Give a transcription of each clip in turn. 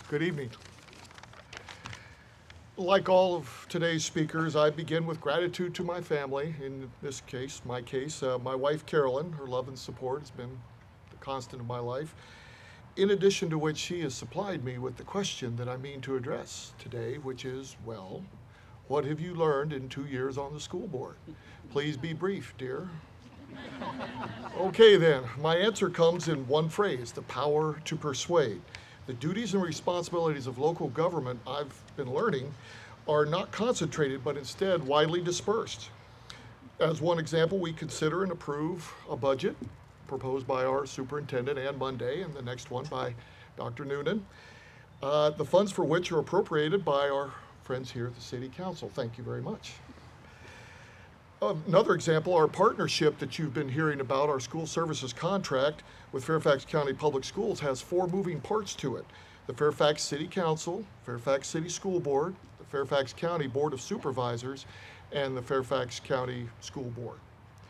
Good evening. Like all of today's speakers, I begin with gratitude to my family. In this case, my wife Carolyn. Her love and support has been the constant of my life. In addition to which, she has supplied me with the question that I mean to address today, which is, well, what have you learned in 2 years on the school board? Please be brief, dear. Okay then, my answer comes in one phrase: the power to persuade. The duties and responsibilities of local government, I've been learning, are not concentrated, but instead widely dispersed. As one example, we consider and approve a budget proposed by our superintendent, Ann Monday, and the next one by Dr. Noonan, the funds for which are appropriated by our friends here at the City Council. Thank you very much. Another example, our partnership that you've been hearing about, our school services contract with Fairfax County Public Schools, has 4 moving parts to it: the Fairfax City Council, Fairfax City School Board, the Fairfax County Board of Supervisors, and the Fairfax County School Board.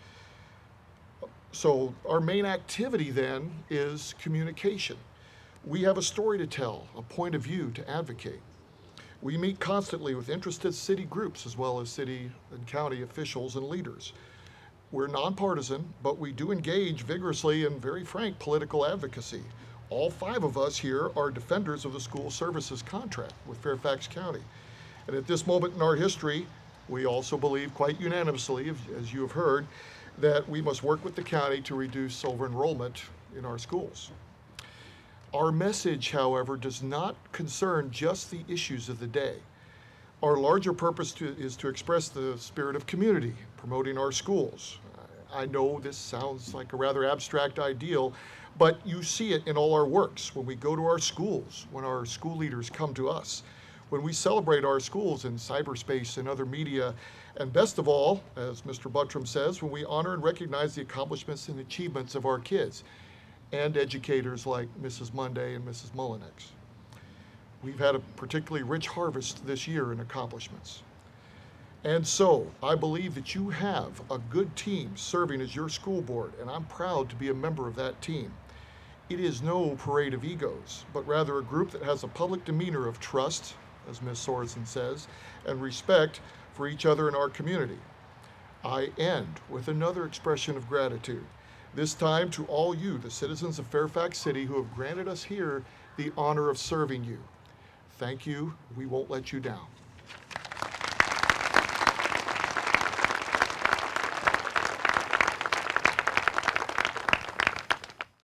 So our main activity then is communication. We have a story to tell, a point of view to advocate. We meet constantly with interested city groups as well as city and county officials and leaders. We're nonpartisan, but we do engage vigorously in very frank political advocacy. All 5 of us here are defenders of the school services contract with Fairfax County. And at this moment in our history, we also believe quite unanimously, as you have heard, that we must work with the county to reduce over-enrollment in our schools. Our message, however, does not concern just the issues of the day. Our larger purpose is to express the spirit of community, promoting our schools. I know this sounds like a rather abstract ideal, but you see it in all our works. When we go to our schools, when our school leaders come to us, when we celebrate our schools in cyberspace and other media, and best of all, as Mr. Buttram says, when we honor and recognize the accomplishments and achievements of our kids and educators like Mrs. Monday and Mrs. Mullinex. We've had a particularly rich harvest this year in accomplishments. And so I believe that you have a good team serving as your school board, and I'm proud to be a member of that team. It is no parade of egos, but rather a group that has a public demeanor of trust, as Ms. Sorensen says, and respect for each other in our community. I end with another expression of gratitude, this time to all you, the citizens of Fairfax City, who have granted us here the honor of serving you. Thank you. We won't let you down.